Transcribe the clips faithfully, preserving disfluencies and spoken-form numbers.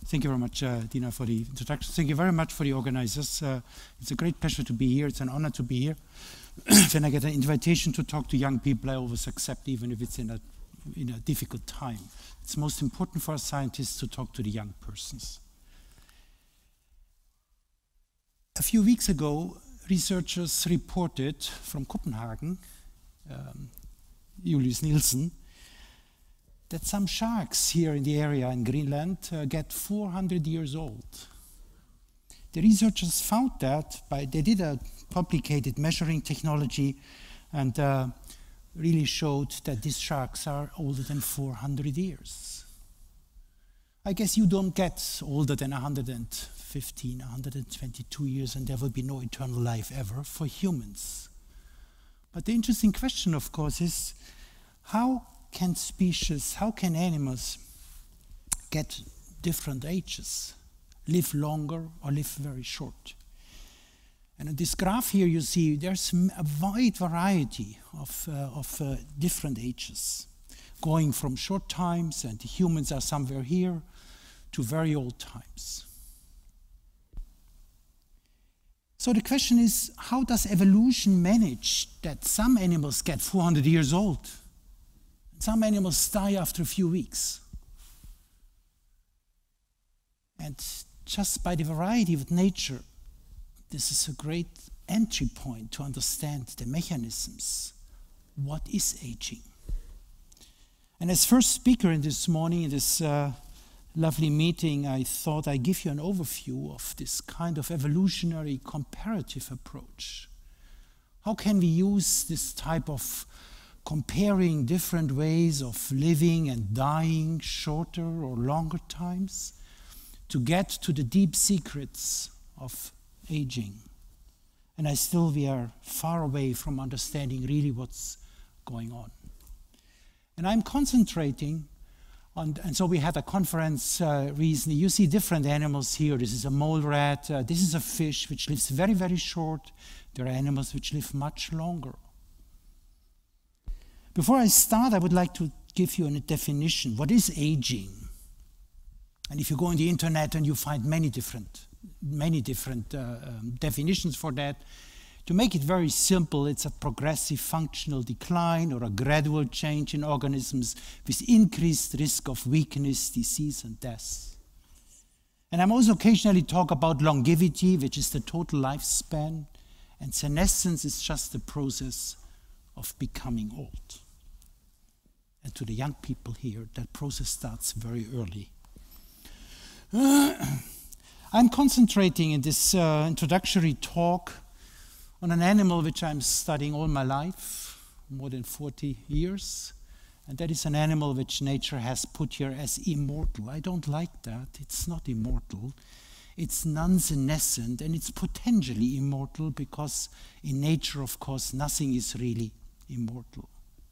Thank you very much, uh, Dina, for the introduction. Thank you very much for the organizers. Uh, it's a great pleasure to be here. It's an honor to be here. When I get an invitation to talk to young people, I always accept, even if it's in a, in a difficult time. It's most important for us scientists to talk to the young persons. A few weeks ago, researchers reported from Copenhagen, um, Julius Nielsen, that some sharks here in the area in Greenland uh, get four hundred years old. The researchers found that by, they did a complicated measuring technology and uh, really showed that these sharks are older than four hundred years. I guess you don't get older than one hundred fifteen, one hundred twenty-two years, and there will be no eternal life ever for humans. But the interesting question, of course, is how can species, how can animals get different ages, live longer or live very short? And in this graph here you see there's a wide variety of, uh, of uh, different ages, going from short times, and the humans are somewhere here, to very old times. So the question is, how does evolution manage that some animals get four hundred years old? Some animals die after a few weeks. And just by the variety of nature, this is a great entry point to understand the mechanisms. What is aging? And as first speaker in this morning, in this uh, lovely meeting, I thought I'd give you an overview of this kind of evolutionary comparative approach. How can we use this type of comparing different ways of living and dying, shorter or longer times, to get to the deep secrets of aging? And I still, we are far away from understanding really what's going on. And I'm concentrating on, and so we had a conference uh, recently. You see different animals here. This is a mole rat. Uh, this is a fish which lives very, very short. There are animals which live much longer. Before I start, I would like to give you a definition. What is aging? And if you go on the internet and you find many different, many different uh, um, definitions for that, to make it very simple, it's a progressive functional decline or a gradual change in organisms with increased risk of weakness, disease, and death. And I'm also occasionally talk about longevity, which is the total lifespan, and senescence is just the process of becoming old. And to the young people here, that process starts very early. Uh, I'm concentrating in this uh, introductory talk on an animal which I'm studying all my life, more than forty years. And that is an animal which nature has put here as immortal. I don't like that. It's not immortal. It's non-senescent, and it's potentially immortal because in nature, of course, nothing is really immortal.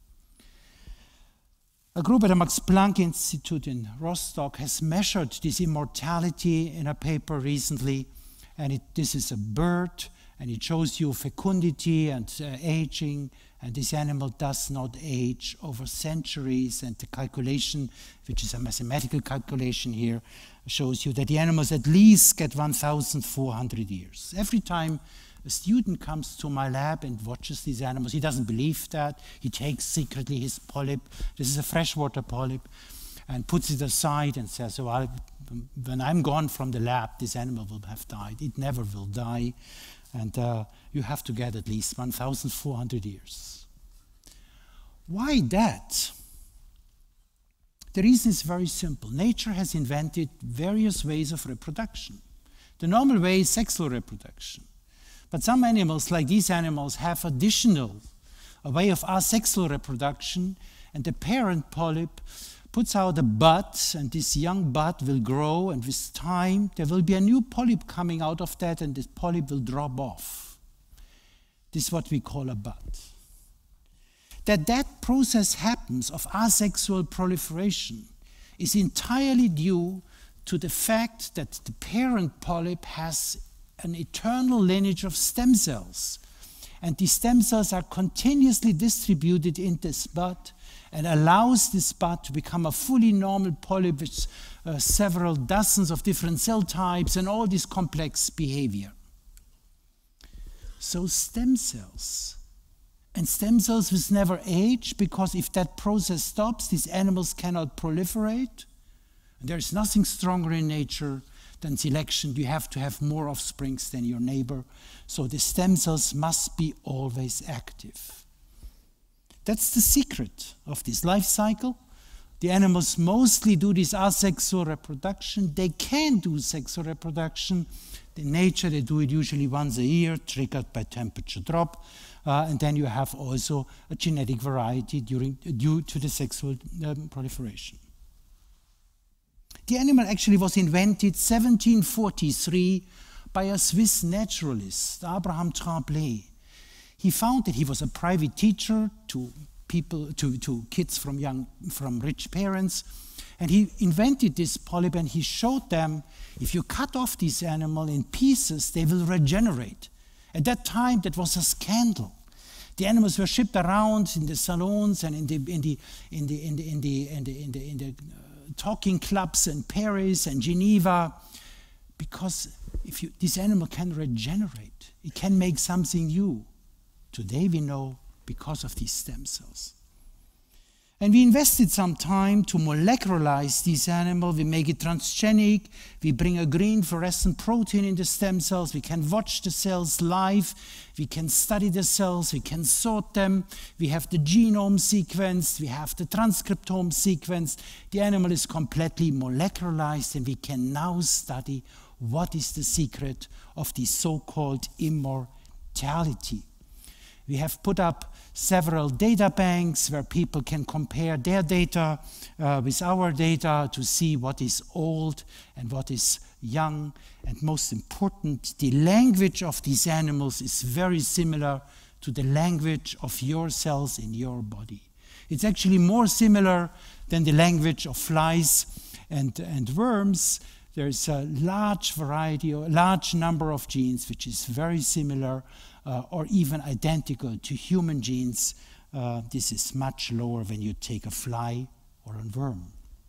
A group at the Max Planck Institute in Rostock has measured this immortality in a paper recently, and it, this is a bird, and it shows you fecundity and uh, aging, and this animal does not age over centuries, and the calculation, which is a mathematical calculation here, shows you that the animals at least get one thousand four hundred years. Every time a student comes to my lab and watches these animals, he doesn't believe that. He takes secretly his polyp, this is a freshwater polyp, and puts it aside and says, oh, I'll, when I'm gone from the lab, this animal will have died. It never will die. And uh, you have to get at least one thousand four hundred years. Why that? The reason is very simple. Nature has invented various ways of reproduction. The normal way is sexual reproduction. But some animals, like these animals, have additional, a way of asexual reproduction, and the parent polyp puts out a bud, and this young bud will grow, and with time there will be a new polyp coming out of that, and this polyp will drop off. This is what we call a bud. That that process happens of asexual proliferation is entirely due to the fact that the parent polyp has an eternal lineage of stem cells. And these stem cells are continuously distributed in this bud and allows this bud to become a fully normal polyp with uh, several dozens of different cell types and all this complex behavior. So stem cells. And stem cells will never age, because if that process stops, these animals cannot proliferate. And there is nothing stronger in nature than selection. You have to have more offsprings than your neighbor. So the stem cells must be always active. That's the secret of this life cycle. The animals mostly do this asexual reproduction. They can do sexual reproduction. In nature, they do it usually once a year, triggered by temperature drop. Uh, and then you have also a genetic variety during, due to the sexual um, proliferation. The animal actually was invented seventeen forty-three by a Swiss naturalist, Abraham Tremblay. He found that he was a private teacher to people, to, to kids from young, from rich parents, and he invented this polyp, and he showed them if you cut off this animal in pieces, they will regenerate. At that time, that was a scandal. The animals were shipped around in the salons and in the in the in the in the in the in the in the, in the uh, talking clubs in Paris and Geneva, because if you, this animal can regenerate, it can make something new. Today we know because of these stem cells. And we invested some time to molecularize this animal. We make it transgenic. We bring a green fluorescent protein in the stem cells. We can watch the cells live. We can study the cells. We can sort them. We have the genome sequenced. We have the transcriptome sequenced. The animal is completely molecularized, and we can now study what is the secret of the so-called immortality. We have put up several data banks where people can compare their data uh, with our data to see what is old and what is young. And most important, the language of these animals is very similar to the language of your cells in your body. It's actually more similar than the language of flies and, and worms. There's a large variety, a large number of genes which is very similar Uh, or even identical to human genes. Uh, this is much lower when you take a fly or a worm.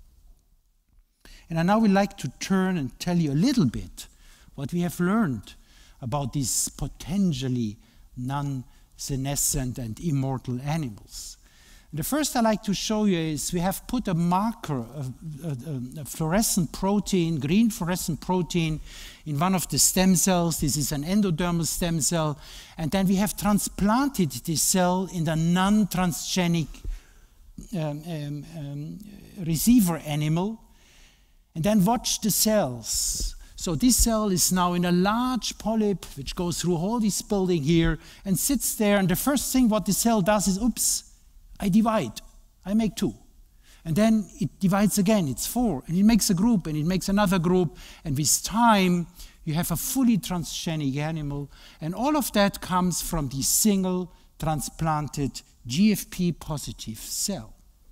And I now would like to turn and tell you a little bit what we have learned about these potentially non-senescent and immortal animals. The first I like to show you is we have put a marker, a, a, a fluorescent protein, green fluorescent protein, in one of the stem cells. This is an endodermal stem cell. And then we have transplanted this cell in the non-transgenic um, um, um, receiver animal, and then watch the cells. So this cell is now in a large polyp, which goes through all this building here, and sits there. And the first thing what the cell does is, oops, I divide, I make two. And then it divides again, it's four, and it makes a group, and it makes another group, and with time, you have a fully transgenic animal, and all of that comes from the single transplanted G F P positive cell.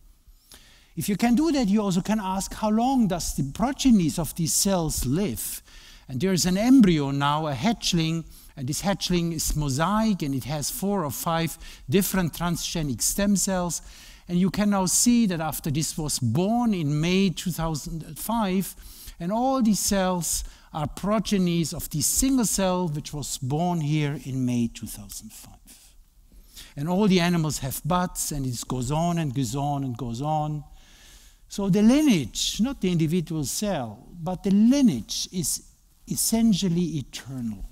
If you can do that, you also can ask how long does the progenies of these cells live? And there's an embryo now, a hatchling, and this hatchling is mosaic, and it has four or five different transgenic stem cells. And you can now see that after this was born in May two thousand five, and all these cells are progenies of the single cell which was born here in May two thousand five. And all the animals have buds, and it goes on and goes on and goes on. So the lineage, not the individual cell, but the lineage is essentially eternal.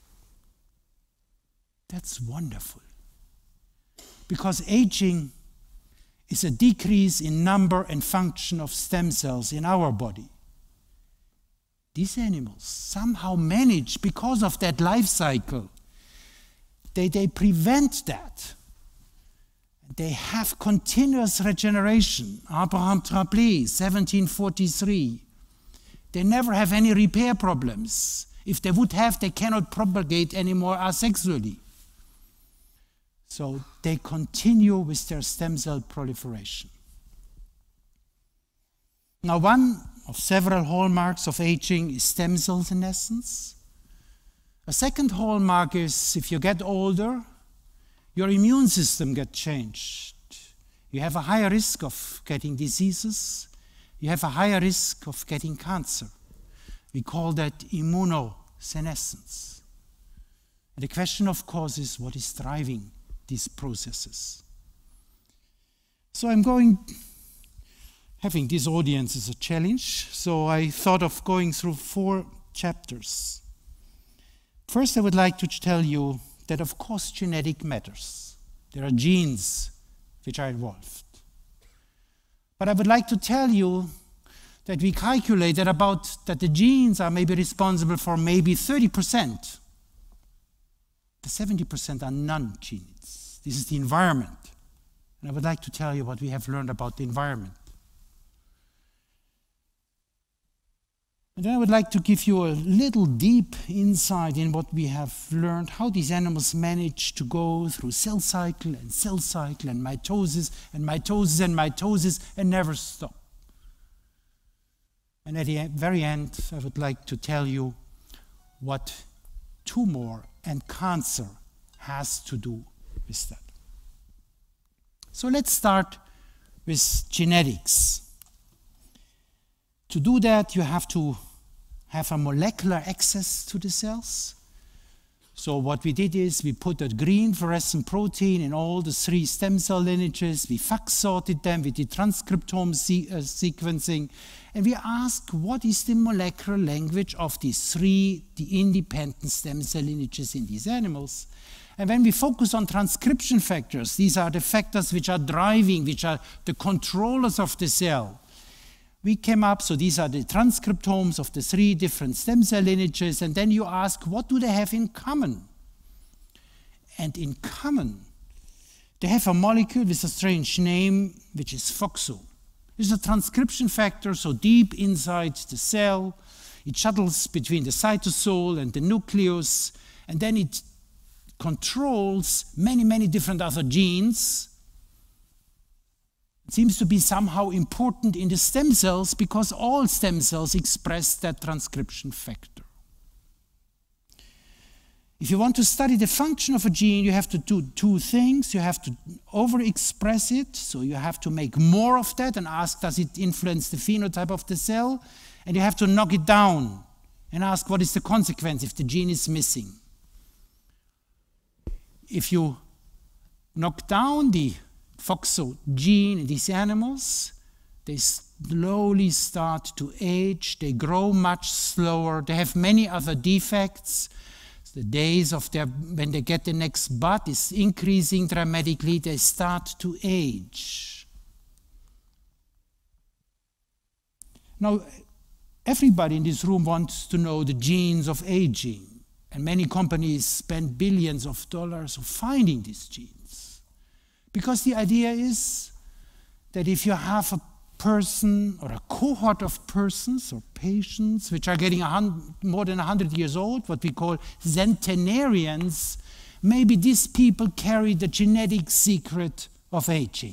That's wonderful. Because aging is a decrease in number and function of stem cells in our body. These animals somehow manage, because of that life cycle, they, they prevent that. They have continuous regeneration. Abraham Tremblay, seventeen forty-three. They never have any repair problems. If they would have, they cannot propagate anymore asexually. So they continue with their stem cell proliferation. Now, one of several hallmarks of aging is stem cell senescence. A second hallmark is if you get older, Your immune system gets changed. You have a higher risk of getting diseases. You have a higher risk of getting cancer. We call that immunosenescence. And the question, of course, is what is driving these processes? So I'm going, having this audience is a challenge, so I thought of going through four chapters. First, I would like to tell you that, of course, genetic matters. There are genes which are involved. But I would like to tell you that we calculate that about that the genes are maybe responsible for maybe thirty percent. The seventy percent are non-genes. This is the environment. And I would like to tell you what we have learned about the environment. And then I would like to give you a little deep insight in what we have learned, how these animals manage to go through cell cycle and cell cycle and mitosis and mitosis and mitosis and never stop. And at the very end, I would like to tell you what tumor and cancer has to do with that. So let's start with genetics. To do that, you have to have a molecular access to the cells. So what we did is we put a green fluorescent protein in all the three stem cell lineages, we FACS sorted them, we did transcriptome se uh, sequencing, and we asked what is the molecular language of these three, the independent stem cell lineages in these animals. And when we focus on transcription factors, these are the factors which are driving, which are the controllers of the cell. We came up, so these are the transcriptomes of the three different stem cell lineages, and then you ask, what do they have in common? And in common, they have a molecule with a strange name, which is FOXO. It's a transcription factor, so deep inside the cell. It shuttles between the cytosol and the nucleus, and then it controls many, many different other genes. It seems to be somehow important in the stem cells because all stem cells express that transcription factor. If you want to study the function of a gene, you have to do two things. You have to overexpress it, so you have to make more of that and ask, does it influence the phenotype of the cell? And you have to knock it down and ask, what is the consequence if the gene is missing? If you knock down the FOXO gene in these animals, they slowly start to age, they grow much slower, they have many other defects. The days of their, when they get the next bud is increasing dramatically, they start to age. Now, everybody in this room wants to know the genes of aging, and many companies spend billions of dollars of finding these genes. Because the idea is that if you have a person or a cohort of persons or patients which are getting a hundred, more than one hundred years old, what we call centenarians, maybe these people carry the genetic secret of aging.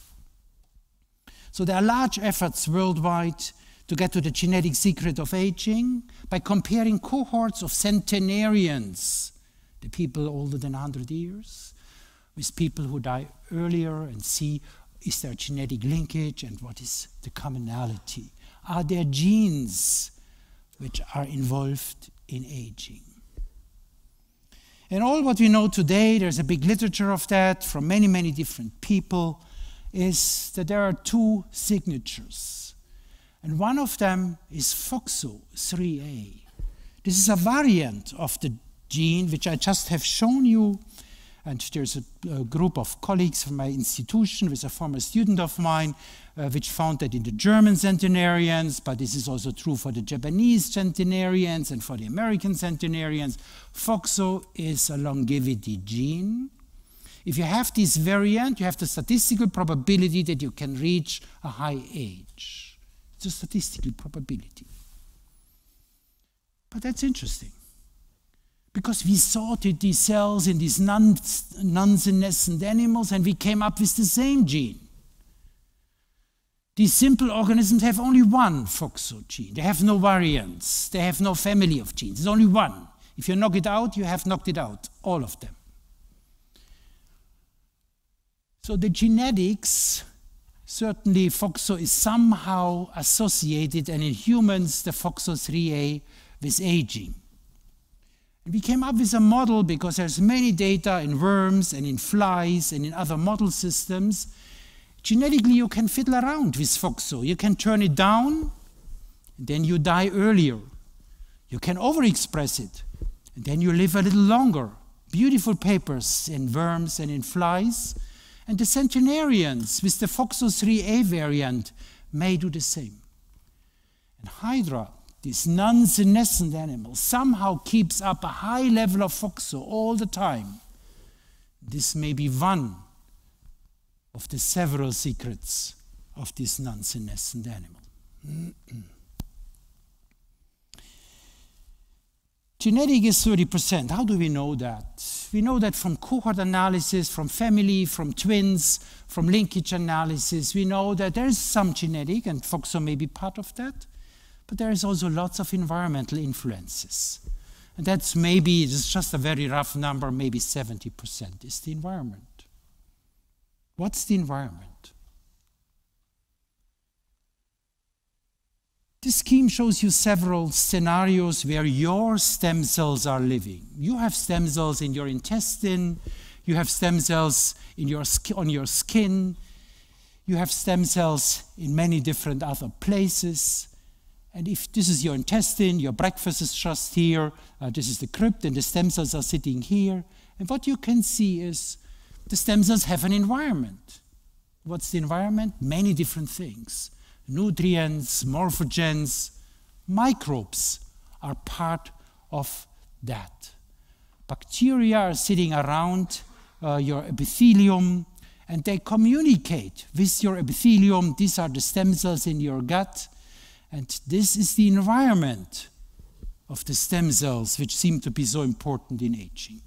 So there are large efforts worldwide to get to the genetic secret of aging by comparing cohorts of centenarians, the people older than one hundred years, with people who die earlier, and see, is there genetic linkage and what is the commonality? Are there genes which are involved in aging? And all what we know today, there's a big literature of that from many, many different people, is that there are two signatures. And one of them is FOXO three A. This is a variant of the gene which I just have shown you. And there's a, a group of colleagues from my institution with a former student of mine, uh, which found that in the German centenarians, but this is also true for the Japanese centenarians and for the American centenarians, FOXO is a longevity gene. If you have this variant, you have the statistical probability that you can reach a high age. It's a statistical probability. But that's interesting, because we sorted these cells in these non, non-senescent animals and we came up with the same gene. These simple organisms have only one FOXO gene. They have no variants. They have no family of genes. There's only one. If you knock it out, you have knocked it out, all of them. So the genetics, certainly FOXO is somehow associated, and in humans, the FOXO three A, with aging. And we came up with a model because there's many data in worms and in flies and in other model systems. Genetically, you can fiddle around with FOXO. You can turn it down, and then you die earlier. You can overexpress it, and then you live a little longer. Beautiful papers in worms and in flies. And the centenarians with the FOXO three A variant may do the same. And Hydra, this non-senescent animal, somehow keeps up a high level of FOXO all the time. This may be one of the several secrets of this non-senescent animal. Genetic is thirty percent. How do we know that? We know that from cohort analysis, from family, from twins, from linkage analysis. We know that there is some genetic, and FOXO may be part of that, but there is also lots of environmental influences. And that's maybe, it's just a very rough number, maybe seventy percent is the environment. What's the environment? This scheme shows you several scenarios where your stem cells are living. You have stem cells in your intestine, you have stem cells in your on your skin, you have stem cells in many different other places. And if this is your intestine, your breakfast is just here, uh, this is the crypt, and the stem cells are sitting here. And what you can see is the stem cells have an environment. What's the environment? Many different things. Nutrients, morphogens, microbes are part of that. Bacteria are sitting around uh, your epithelium, and they communicate with your epithelium. These are the stem cells in your gut, and this is the environment of the stem cells, which seem to be so important in aging.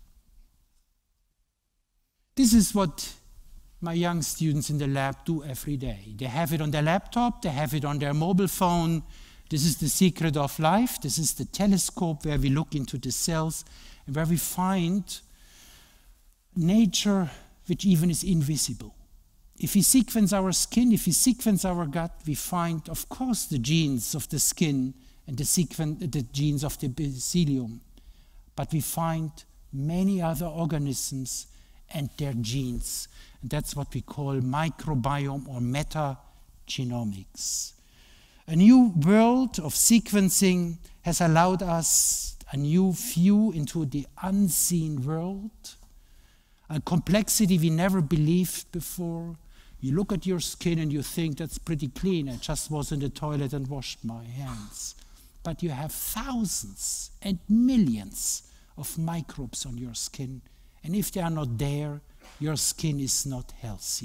This is what my young students in the lab do every day. They have it on their laptop, they have it on their mobile phone. This is the secret of life. This is the telescope where we look into the cells and where we find nature which even is invisible. If we sequence our skin, if we sequence our gut, we find, of course, the genes of the skin and the, sequen the genes of the epithelium. But we find many other organisms and their genes. And that's what we call microbiome or metagenomics. A new world of sequencing has allowed us a new view into the unseen world, a complexity we never believed before. You look at your skin and you think that's pretty clean. I just was in the toilet and washed my hands. But you have thousands and millions of microbes on your skin. And if they are not there, your skin is not healthy.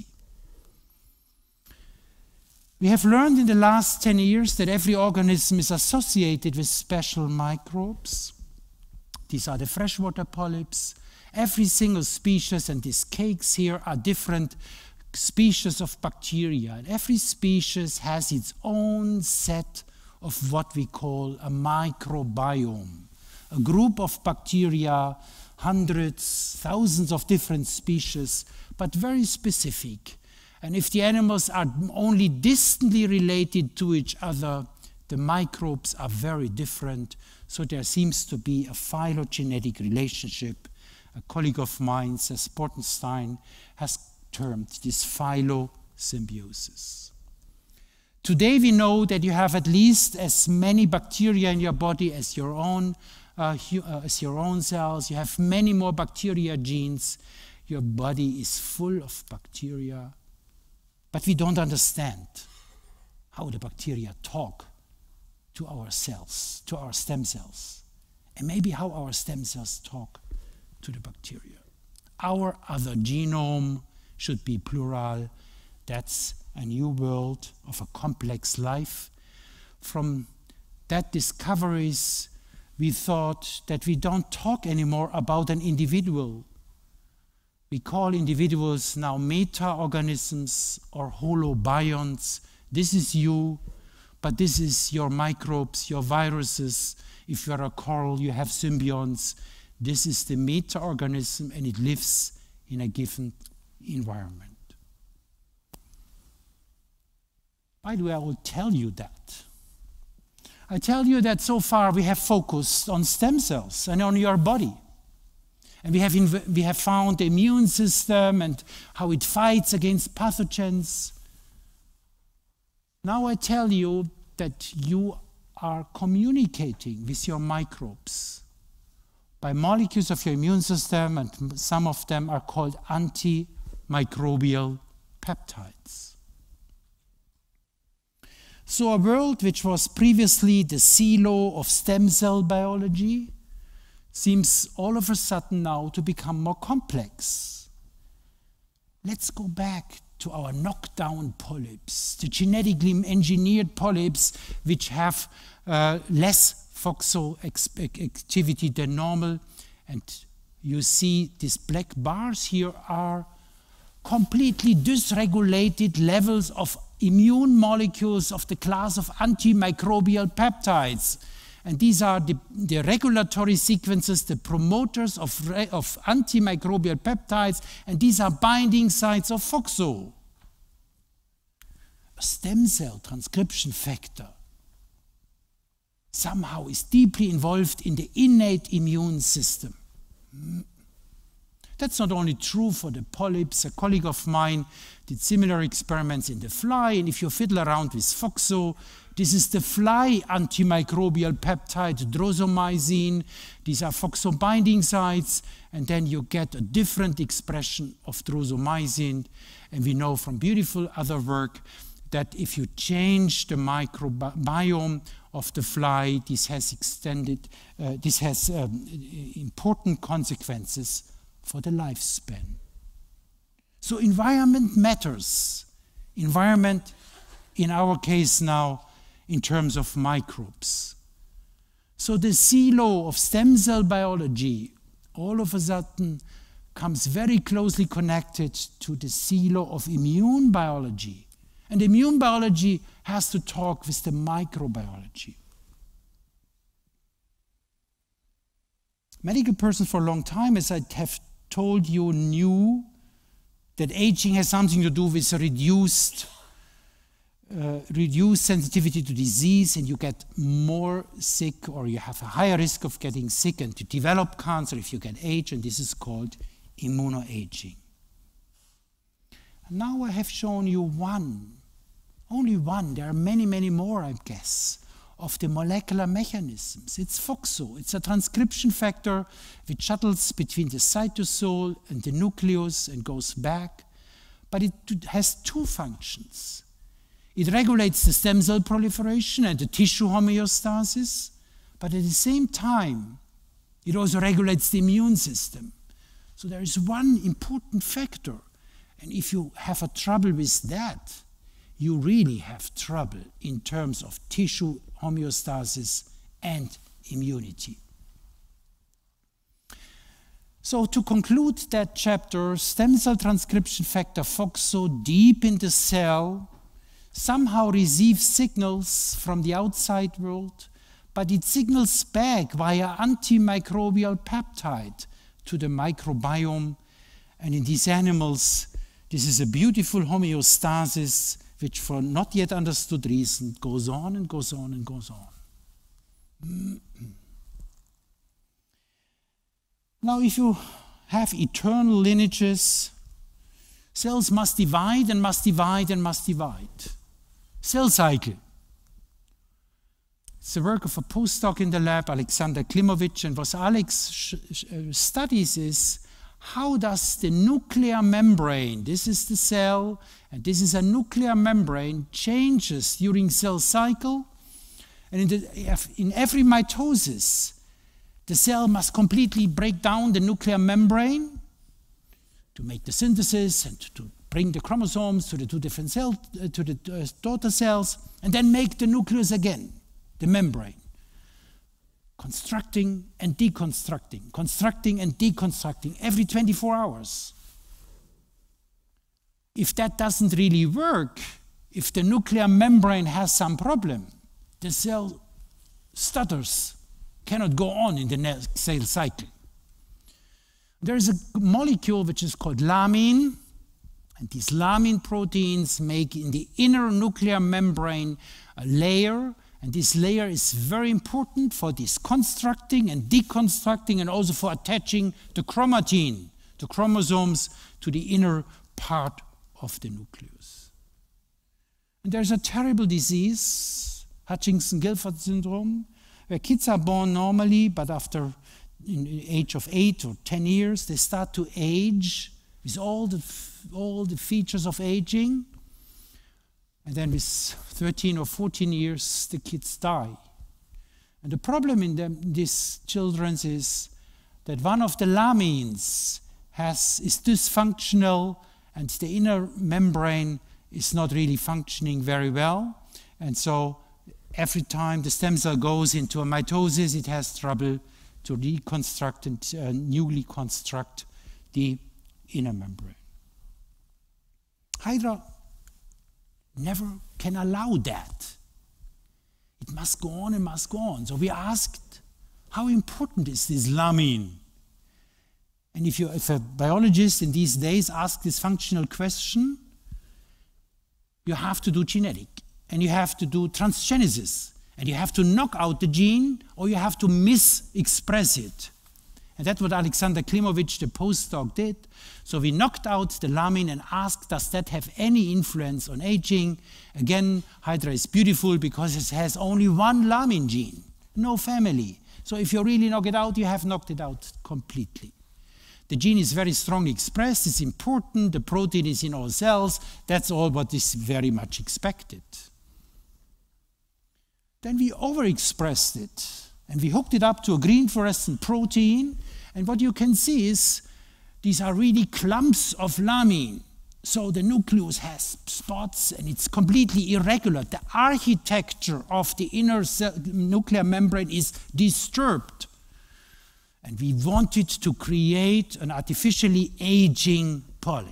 We have learned in the last ten years that every organism is associated with special microbes. These are the freshwater polyps. Every single species, and these cakes here are different species of bacteria. And every species has its own set of what we call a microbiome, a group of bacteria, hundreds, thousands of different species, but very specific. And if the animals are only distantly related to each other, the microbes are very different. So there seems to be a phylogenetic relationship. A colleague of mine, says Portenstein, has termed this phylosymbiosis. Today we know that you have at least as many bacteria in your body as your own Uh, uh, as your own cells. You have many more bacteria genes. Your body is full of bacteria. But we don't understand how the bacteria talk to our cells, to our stem cells, and maybe how our stem cells talk to the bacteria. Our other genome should be plural. That's a new world of a complex life. From that discoveries, we thought that we don't talk anymore about an individual. We call individuals now meta-organisms or holobionts. This is you, but this is your microbes, your viruses. If you're a coral, you have symbionts. This is the meta-organism, and it lives in a given environment. By the way, I will tell you that. I tell you that so far we have focused on stem cells and on your body. And we have, we have found the immune system and how it fights against pathogens. Now I tell you that you are communicating with your microbes by molecules of your immune system, and some of them are called antimicrobial peptides. So a world which was previously the silo of stem cell biology seems all of a sudden now to become more complex. Let's go back to our knockdown polyps, the genetically engineered polyps which have uh, less FOXO activity than normal. And you see these black bars here are completely dysregulated levels of immune molecules of the class of antimicrobial peptides. And these are the, the regulatory sequences, the promoters of, of antimicrobial peptides, and these are binding sites of FOXO. A stem cell transcription factor somehow is deeply involved in the innate immune system. That's not only true for the polyps. A colleague of mine did similar experiments in the fly, and if you fiddle around with FOXO, this is the fly antimicrobial peptide, drosomycin. These are FOXO binding sites, and then you get a different expression of drosomycin. And we know from beautiful other work that if you change the microbiome of the fly, this has extended, uh, this has um, important consequences for the lifespan. So environment matters. Environment, in our case now, in terms of microbes. So the silo of stem cell biology all of a sudden comes very closely connected to the silo of immune biology. And immune biology has to talk with the microbiology. Medical persons for a long time, as I have told you, knew that aging has something to do with a reduced Uh, reduce sensitivity to disease, and you get more sick, or you have a higher risk of getting sick and to develop cancer if you get age, and this is called immunoaging. And now I have shown you one, only one, there are many, many more, I guess, of the molecular mechanisms. It's FOXO, it's a transcription factor which shuttles between the cytosol and the nucleus and goes back, but it has two functions. It regulates the stem cell proliferation and the tissue homeostasis, but at the same time, it also regulates the immune system. So there is one important factor, and if you have a trouble with that, you really have trouble in terms of tissue homeostasis and immunity. So to conclude that chapter, stem cell transcription factor FOXO deep in the cell somehow receives signals from the outside world, but it signals back via antimicrobial peptide to the microbiome. And in these animals, this is a beautiful homeostasis which for not yet understood reason goes on and goes on and goes on. Mm-hmm. Now, if you have eternal lineages, cells must divide and must divide and must divide. Cell cycle. It's the work of a postdoc in the lab, Alexander Klimovich, and what Alex studies is how does the nuclear membrane, this is the cell, and this is a nuclear membrane, changes during cell cycle. And in, the, in every mitosis, the cell must completely break down the nuclear membrane to make the synthesis and to bring the chromosomes to the two different cells, uh, to the uh, daughter cells, and then make the nucleus again, the membrane. Constructing and deconstructing, constructing and deconstructing every twenty-four hours. If that doesn't really work, if the nuclear membrane has some problem, the cell stutters, cannot go on in the next cell cycle. There is a molecule which is called lamine, And these laminin proteins make in the inner nuclear membrane a layer, and this layer is very important for this constructing and deconstructing and also for attaching the chromatin, the chromosomes, to the inner part of the nucleus. And there's a terrible disease, Hutchinson-Gilford syndrome, where kids are born normally, but after in the age of eight or ten years, they start to age with all the, all the features of aging. And then with thirteen or fourteen years, the kids die. And the problem in them, these children is that one of the lamins has, is dysfunctional, and the inner membrane is not really functioning very well. And so every time the stem cell goes into a mitosis, it has trouble to reconstruct and uh, newly construct the inner membrane. Hydra never can allow that. It must go on and must go on. So we asked, how important is this lamin? And if, you, if a biologist in these days asks this functional question, you have to do genetic, and you have to do transgenesis, and you have to knock out the gene, or you have to mis-express it. And that's what Alexander Klimovich, the postdoc, did. So we knocked out the lamin and asked, does that have any influence on aging? Again, Hydra is beautiful because it has only one lamin gene, no family. So if you really knock it out, you have knocked it out completely. The gene is very strongly expressed, it's important, the protein is in all cells, that's all what is very much expected. Then we overexpressed it, and we hooked it up to a green fluorescent protein, and what you can see is these are really clumps of lamin. So the nucleus has spots, and it's completely irregular. The architecture of the inner cell, nuclear membrane is disturbed. And we wanted to create an artificially aging polyp.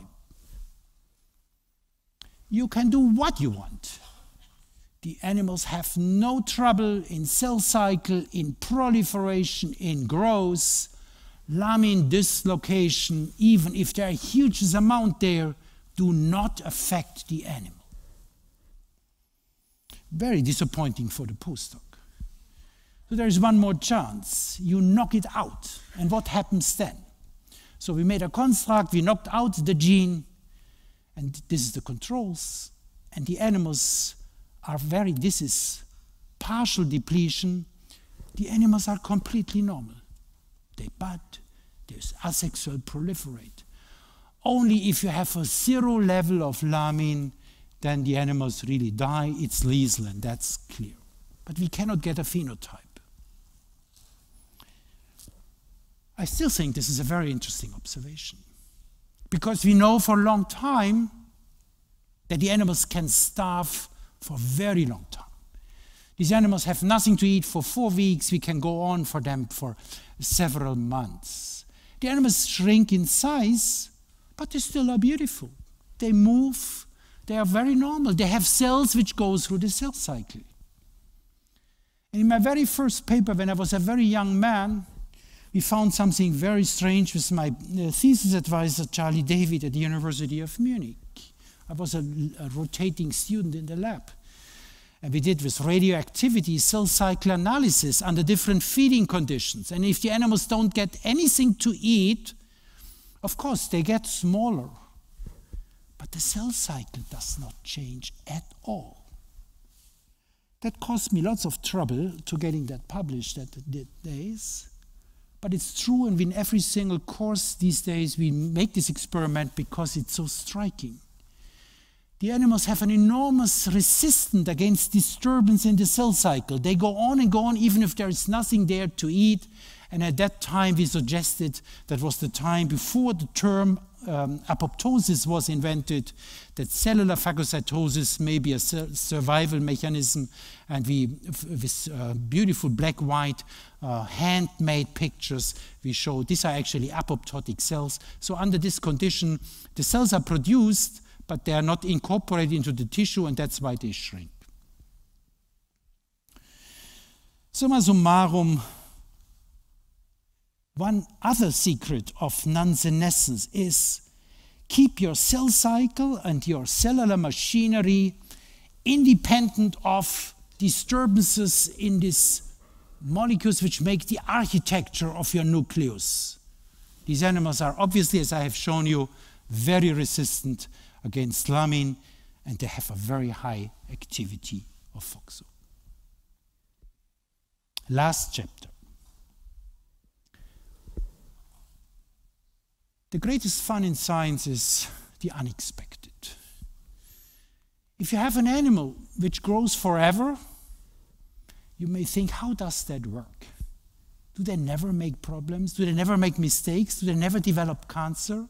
You can do what you want. The animals have no trouble in cell cycle, in proliferation, in growth. Lamin dislocation, even if there are huge amounts there, do not affect the animal. Very disappointing for the postdoc. So there is one more chance. You knock it out. And what happens then? So we made a construct, we knocked out the gene, and this is the controls. And the animals are very, this is partial depletion. The animals are completely normal. They bud, there's asexual proliferate. Only if you have a zero level of lamin, then the animals really die. It's lethal, and that's clear. But we cannot get a phenotype. I still think this is a very interesting observation, because we know for a long time that the animals can starve for a very long time. These animals have nothing to eat for four weeks. We can go on for them for several months. The animals shrink in size, but they still are beautiful. They move. They are very normal. They have cells which go through the cell cycle. And in my very first paper, when I was a very young man, we found something very strange with my uh, thesis advisor, Charlie David, at the University of Munich. I was a, a rotating student in the lab. And we did with radioactivity cell cycle analysis under different feeding conditions. And if the animals don't get anything to eat, of course, they get smaller. But the cell cycle does not change at all. That caused me lots of trouble to getting that published at the days. But it's true, and in every single course these days we make this experiment because it's so striking. The animals have an enormous resistance against disturbance in the cell cycle. They go on and go on even if there is nothing there to eat. And at that time we suggested that was the time before the term um, apoptosis was invented, that cellular phagocytosis may be a survival mechanism. And we, with uh, beautiful black-white uh, handmade pictures, we show these are actually apoptotic cells. So under this condition, the cells are produced, but they are not incorporated into the tissue, and that's why they shrink. Summa summarum, one other secret of non-senescence is keep your cell cycle and your cellular machinery independent of disturbances in these molecules which make the architecture of your nucleus. These animals are obviously, as I have shown you, very resistant against lamine, and they have a very high activity of F O X O. Last chapter. The greatest fun in science is the unexpected. If you have an animal which grows forever, you may think, how does that work? Do they never make problems? Do they never make mistakes? Do they never develop cancer?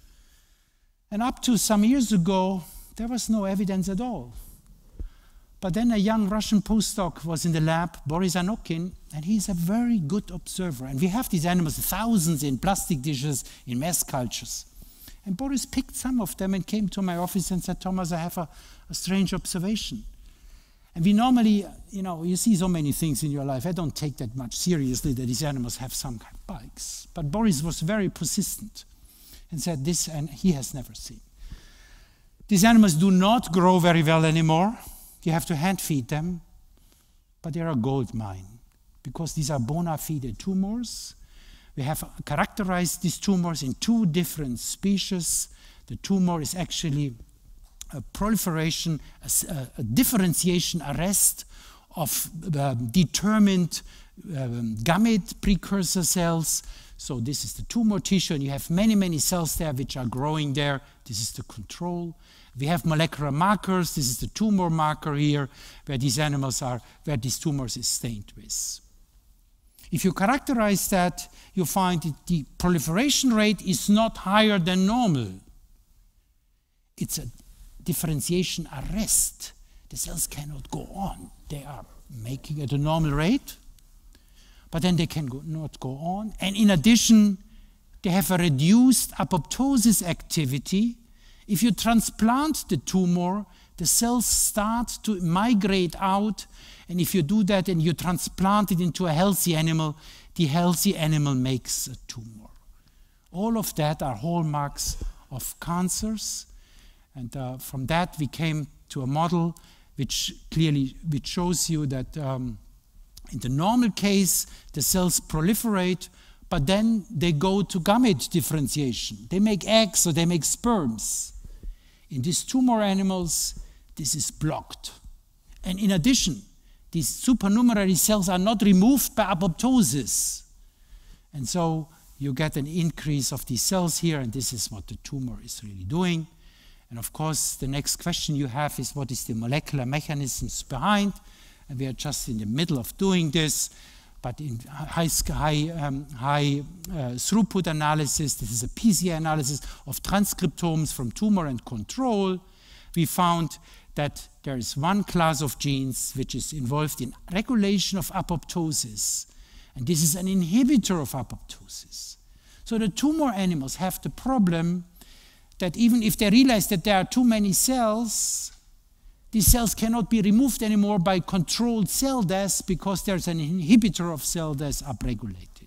And up to some years ago, there was no evidence at all. But then a young Russian postdoc was in the lab, Boris Anokin, and he's a very good observer. And we have these animals, thousands in plastic dishes, in mass cultures. And Boris picked some of them and came to my office and said, Thomas, I have a, a strange observation. And we normally, you know, you see so many things in your life. I don't take that much seriously that these animals have some kind of bugs. But Boris was very persistent and said this, and he has never seen. These animals do not grow very well anymore. You have to hand feed them, but they're a gold mine because these are bona fide tumors. We have characterized these tumors in two different species. The tumor is actually a proliferation, a, a differentiation arrest of uh, determined um, gamete precursor cells. So this is the tumor tissue, and you have many, many cells there which are growing there. This is the control. We have molecular markers. This is the tumor marker here, where these animals are, where these tumors is stained with. If you characterize that, you find that the proliferation rate is not higher than normal. It's a differentiation arrest. The cells cannot go on. They are making at a normal rate, but then they can go, not go on. And in addition, they have a reduced apoptosis activity. If you transplant the tumor, the cells start to migrate out, and if you do that and you transplant it into a healthy animal, the healthy animal makes a tumor. All of that are hallmarks of cancers, and uh, from that we came to a model which clearly which shows you that um, in the normal case, the cells proliferate, but then they go to gamete differentiation. They make eggs or they make sperms. In these tumor animals, this is blocked. And in addition, these supernumerary cells are not removed by apoptosis. And so you get an increase of these cells here, and this is what the tumor is really doing. And of course, the next question you have is, what is the molecular mechanisms behind? And we are just in the middle of doing this. But in high, high, um, high uh, throughput analysis, this is a P C A analysis of transcriptomes from tumor and control, we found that there is one class of genes which is involved in regulation of apoptosis. And this is an inhibitor of apoptosis. So the tumor animals have the problem that even if they realize that there are too many cells, these cells cannot be removed anymore by controlled cell death because there's an inhibitor of cell death upregulated.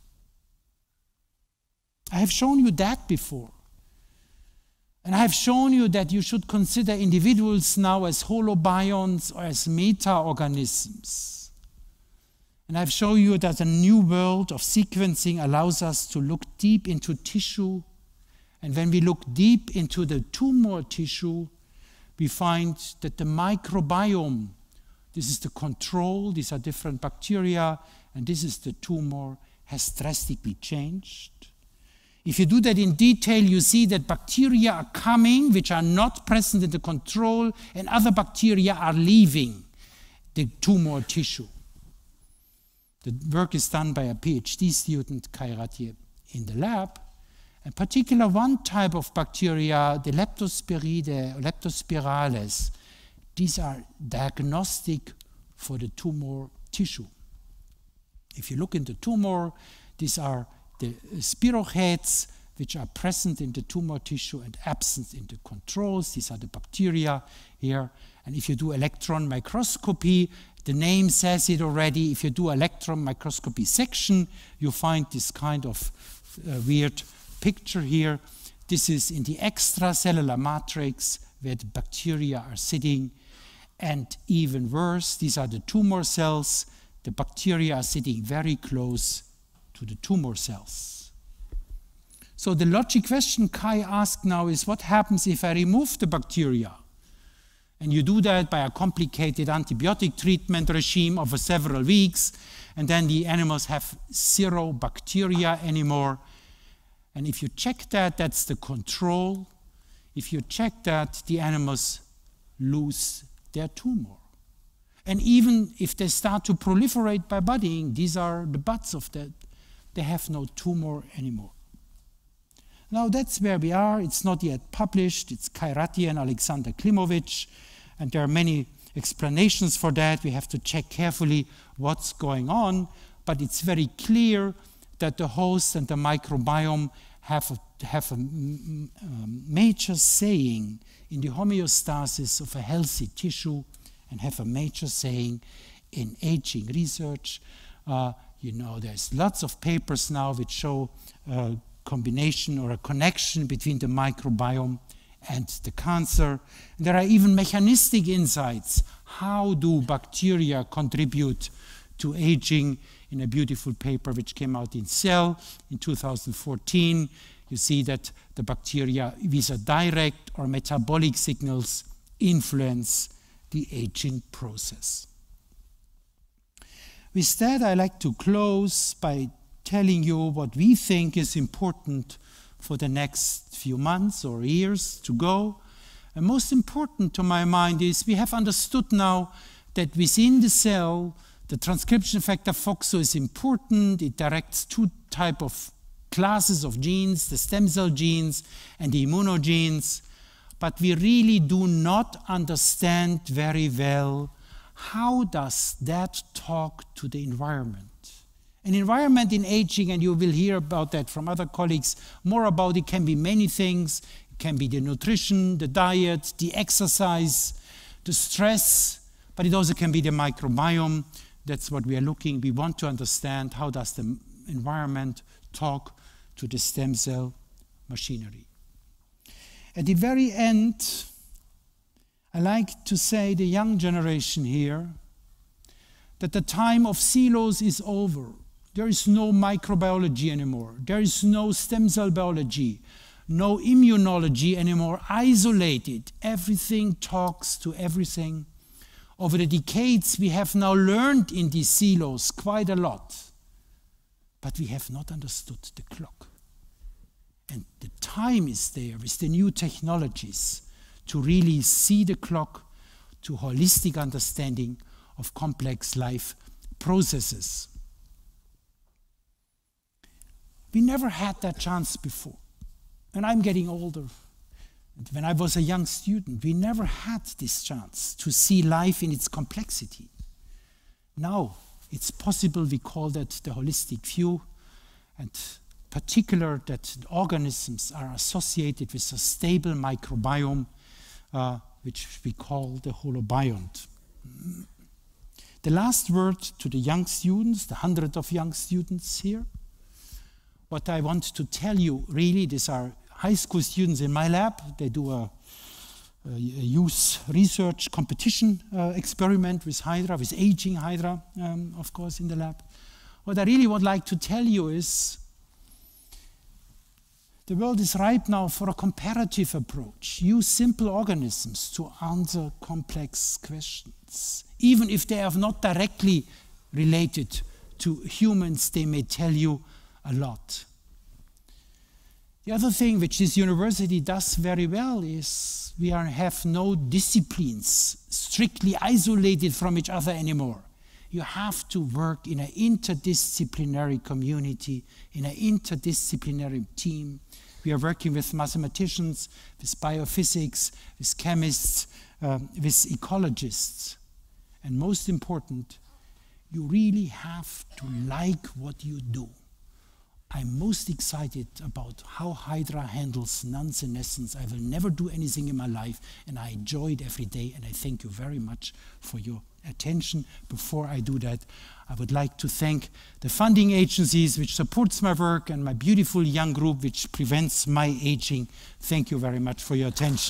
I have shown you that before. And I have shown you that you should consider individuals now as holobionts or as meta-organisms. And I've shown you that a new world of sequencing allows us to look deep into tissue. And when we look deep into the tumor tissue, we find that the microbiome, this is the control, these are different bacteria, and this is the tumor, has drastically changed. If you do that in detail, you see that bacteria are coming, which are not present in the control, and other bacteria are leaving the tumor tissue. The work is done by a PhD student, Kairat, in the lab. In particular, one type of bacteria, the Leptospiridae, Leptospirales, these are diagnostic for the tumor tissue. If you look in the tumor, these are the spirochetes which are present in the tumor tissue and absent in the controls. These are the bacteria here. And if you do electron microscopy, the name says it already. If you do electron microscopy section, you find this kind of uh, weird picture here. This is in the extracellular matrix where the bacteria are sitting. And even worse, these are the tumor cells. The bacteria are sitting very close to the tumor cells. So the logic question Kai asked now is, what happens if I remove the bacteria? And you do that by a complicated antibiotic treatment regime over several weeks, and then the animals have zero bacteria anymore. And if you check that, that's the control. If you check that, the animals lose their tumor. And even if they start to proliferate by budding, these are the buds of that, they have no tumor anymore. Now that's where we are. It's not yet published. It's Kairatti and Alexander Klimovich, and there are many explanations for that. We have to check carefully what's going on, but it's very clear that the host and the microbiome have a, have a, a major saying in the homeostasis of a healthy tissue, and have a major saying in aging research. Uh, you know, there's lots of papers now which show a combination or a connection between the microbiome and the cancer. There are even mechanistic insights. How do bacteria contribute to aging? In a beautiful paper which came out in Cell in two thousand fourteen, you see that the bacteria, with direct or metabolic signals, influence the aging process. With that, I like to close by telling you what we think is important for the next few months or years to go. And most important to my mind is we have understood now that within the cell, the transcription factor F O X O is important. It directs two types of classes of genes, the stem cell genes and the immunogenes. But we really do not understand very well how does that talk to the environment. An environment in aging, and you will hear about that from other colleagues, more about it can be many things. It can be the nutrition, the diet, the exercise, the stress, but it also can be the microbiome. That's what we are looking. We want to understand how does the environment talk to the stem cell machinery. At the very end, I like to say the young generation here that the time of silos is over. There is no microbiology anymore. There is no stem cell biology, no immunology anymore, isolated. Everything talks to everything. Over the decades, we have now learned in these silos quite a lot, but we have not understood the clock. And the time is there with the new technologies to really see the clock, to holistic understanding of complex life processes. We never had that chance before. And I'm getting older. And when I was a young student, we never had this chance to see life in its complexity. Now, it's possible. We call that the holistic view, and particular that organisms are associated with a stable microbiome, uh, which we call the holobiont. The last word to the young students, the hundred of young students here. What I want to tell you, really, these are high school students in my lab. They do a, a youth research competition uh, experiment with Hydra, with aging Hydra, um, of course, in the lab. What I really would like to tell you is the world is ripe now for a comparative approach. Use simple organisms to answer complex questions. Even if they are not directly related to humans, they may tell you a lot. The other thing which this university does very well is we are, have no disciplines strictly isolated from each other anymore. You have to work in an interdisciplinary community, in an interdisciplinary team. We are working with mathematicians, with biophysics, with chemists, um, with ecologists. And most important, you really have to like what you do. I'm most excited about how Hydra handles non-senescence. I will never do anything in my life, and I enjoy it every day, and I thank you very much for your attention. Before I do that, I would like to thank the funding agencies which supports my work and my beautiful young group which prevents my aging. Thank you very much for your attention.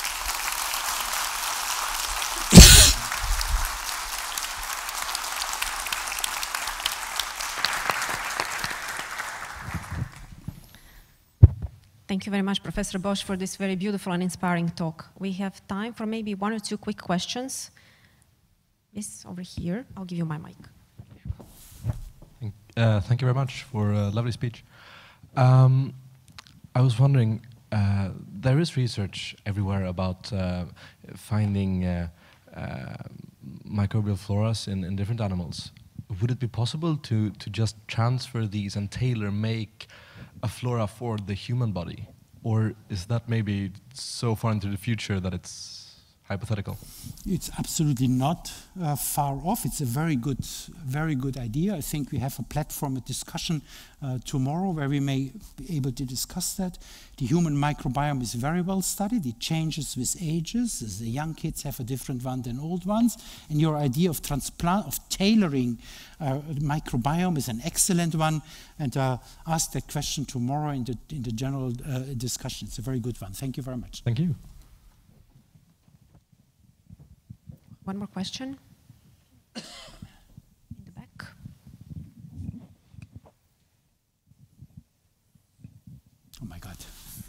Thank you very much, Professor Bosch, for this very beautiful and inspiring talk. We have time for maybe one or two quick questions. Yes, over here. I'll give you my mic. Thank, uh, thank you very much for a lovely speech. Um, I was wondering, uh, there is research everywhere about uh, finding uh, uh, microbial floras in, in different animals. Would it be possible to, to just transfer these and tailor-make a flora for the human body? Or is that maybe so far into the future that it's hypothetical? It's absolutely not uh, far off. It's a very good, very good idea. I think we have a platform, a discussion uh, tomorrow where we may be able to discuss that. The human microbiome is very well studied. It changes with ages. As the young kids have a different one than old ones. And your idea of transplant, of tailoring uh, the microbiome is an excellent one. And uh, ask that question tomorrow in the, in the general uh, discussion. It's a very good one. Thank you very much. Thank you. One more question. In the back. Oh my God.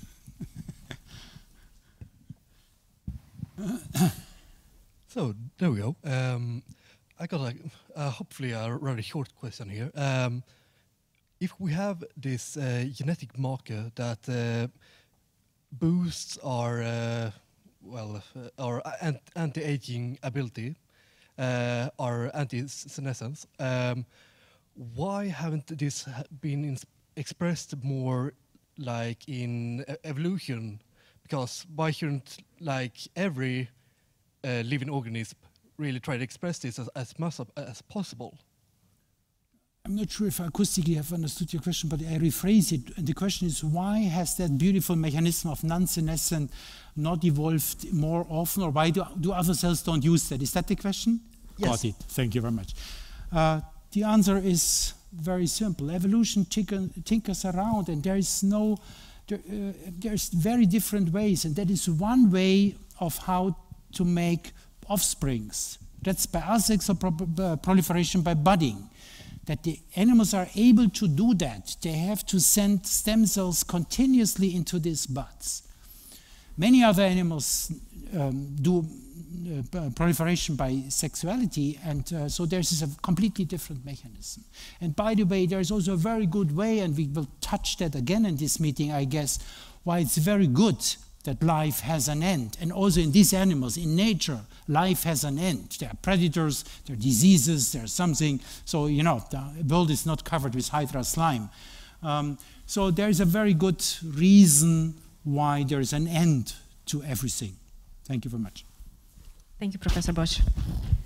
So there we go. Um, I got a, uh, hopefully a rather short question here. Um, if we have this uh, genetic marker that uh, boosts our uh, well, uh, our ant anti-aging ability, uh, our anti-senescence, um, why haven't this been expressed more like in uh, evolution? Because why shouldn't like every uh, living organism really try to express this as, as much as possible? I'm not sure if I acoustically have understood your question, but I rephrase it. And the question is, why has that beautiful mechanism of non-senescent not evolved more often, or why do, do other cells don't use that? Is that the question? Yes. Got it. Thank you very much. Uh, the answer is very simple. Evolution tinker, tinkers around, and there is no, there, uh, there's very different ways, and that is one way of how to make offsprings. That's by asexual pro uh, proliferation by budding. That the animals are able to do that. They have to send stem cells continuously into these buds. Many other animals um, do uh, proliferation by sexuality, and uh, so there's a completely different mechanism. And by the way, there's also a very good way, and we will touch that again in this meeting, I guess, why it's very good that life has an end. And also in these animals, in nature, life has an end. There are predators, there are diseases, there's something. So, you know, the world is not covered with Hydra slime. Um, so there's a very good reason why there's an end to everything. Thank you very much. Thank you, Professor Bosch.